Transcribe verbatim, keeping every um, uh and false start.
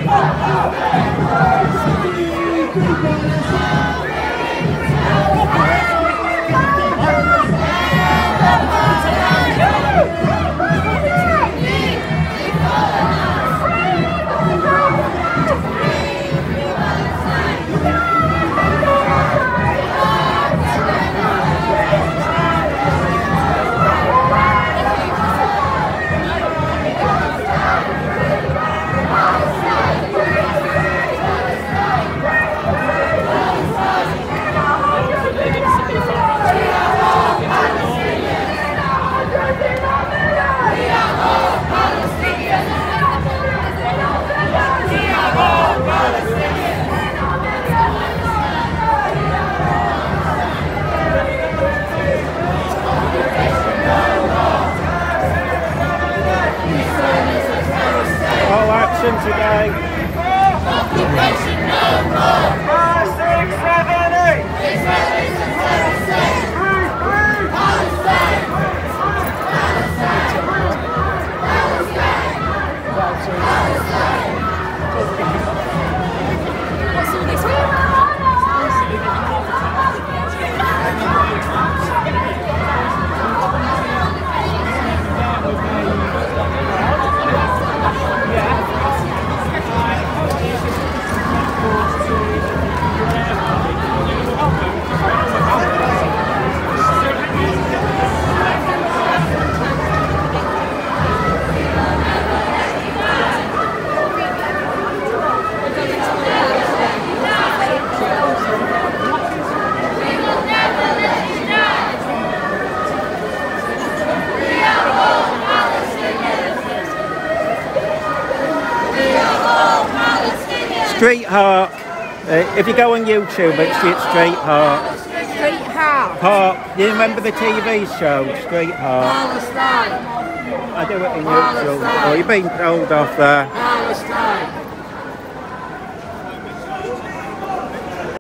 Today. Occupation no more. Five, six, seven, eight. Israel is a terrorist state. Palestine. Palestine. Palestine. What's all this? Street Hark. Uh, if you go on YouTube, it's, it's Street Hark. Street Hark. Hark. You remember the T V show, Street Hark? Palestine. I do it in YouTube. Oh, you've been told off there. Palestine.